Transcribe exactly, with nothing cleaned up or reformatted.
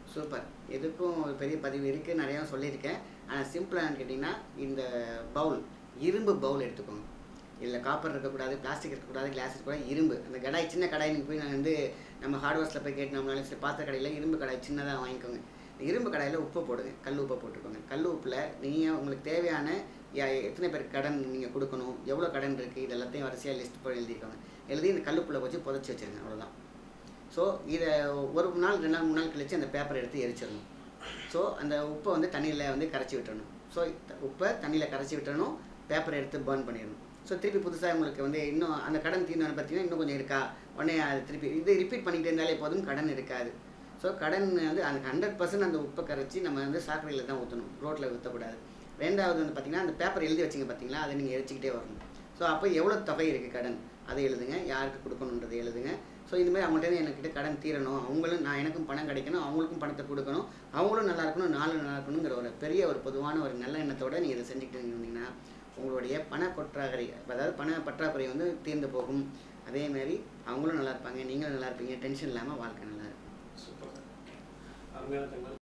Super. இதுக்கும் ஒரு பெரிய பதிவு இருக்குது, நிறையா சொல்லியிருக்கேன். ஆனால் சிம்பிளானு கேட்டிங்கன்னா இந்த பவுல் இரும்பு பவுல் எடுத்துக்கோங்க. இதில் காப்பர் இருக்கக்கூடாது, பிளாஸ்டிக் இருக்கக்கூடாது, கிளாஸ் இருக்கக்கூடாது, இரும்பு. அந்த கடாய் சின்ன கடாய் நீங்கள் போய் நான் வந்து நம்ம ஹார்ட்வேர்ஸில் போய் கேட்டோம்னாலும் சரி, பாத்திர கடையில் இரும்பு கடாய் சின்னதாக வாங்கிக்கோங்க. இரும்பு கடாயில் உப்பு போடுங்க, கல் உப்பை போட்டுக்கோங்க. கல் உப்பில் நீங்கள் உங்களுக்கு தேவையான எத்தனை பேருக்கு கடன் நீங்கள் கொடுக்கணும், எவ்வளோ கடன் இருக்குது, இது எல்லாத்தையும் வரிசையாக லிஸ்ட் போய் எழுதிக்கோங்க. எழுதி இந்த கல்லுப்புல வச்சு புதைச்சி வச்சுருங்க, அவ்வளோதான். ஸோ இதை ஒரு நாள் ரெண்டு நாள் மூணு நாள் கழித்து அந்த பேப்பரை எடுத்து எரிச்சிடணும். ஸோ அந்த உப்பை வந்து தண்ணியில் வந்து கரைச்சி விட்டுறணும். ஸோ உப்பை தண்ணியில் கரைச்சி விட்டுறணும், பேப்பரை எடுத்து பர்ன் பண்ணிடணும். ஸோ திருப்பி புதுசாக உங்களுக்கு வந்து இன்னும் அந்த கடன் தீர்ந்து பார்த்தீங்கன்னா இன்னும் கொஞ்சம் இருக்கா, உடனே அது திருப்பி இது ரிப்பீட் பண்ணிகிட்டே இருந்தாலே போதும், கடன் இருக்காது. ஸோ கடன் வந்து அந்த ஹண்ட்ரட் பர்சன்ட் அந்த உப்பை கரைச்சி நம்ம வந்து சாக்கடையில் தான் ஊற்றணும், ரோட்டில் ஊற்றக்கூடாது. ரெண்டாவது வந்து பார்த்திங்கன்னா அந்த பேப்பர் எழுதி வச்சிங்க பார்த்தீங்களா, அதை நீங்கள் எரிச்சிக்கிட்டே வரணும். ஸோ அப்போ எவ்வளோ தொகை இருக்குது கடன் அதை எழுதுங்க, யாருக்கு கொடுக்கணுன்றதை எழுதுங்க. ஸோ இதுமாதிரி அவங்கள்ட்ட என்கிட்ட கடன் தீரணும், அவங்களும் நான் எனக்கும் பணம் கிடைக்கணும், அவங்களுக்கும் பணத்தை கொடுக்கணும், அவங்களும் நல்லா இருக்கணும், நானும் நல்லா இருக்கணுங்கிற ஒரு பெரிய ஒரு பொதுவான ஒரு நல்ல எண்ணத்தோடு நீங்கள் இதை செஞ்சுக்கிட்டு இருந்தீங்கன்னா உங்களுடைய பண கொற்றாக்குறை, அதாவது பண பற்றாக்குறை வந்து தீர்ந்து போகும். அதேமாதிரி அவங்களும் நல்லா இருப்பாங்க, நீங்களும் நல்லா இருப்பீங்க, டென்ஷன் இல்லாமல் வாழ்க்கை நல்லா இருக்கும். சூப்பர்.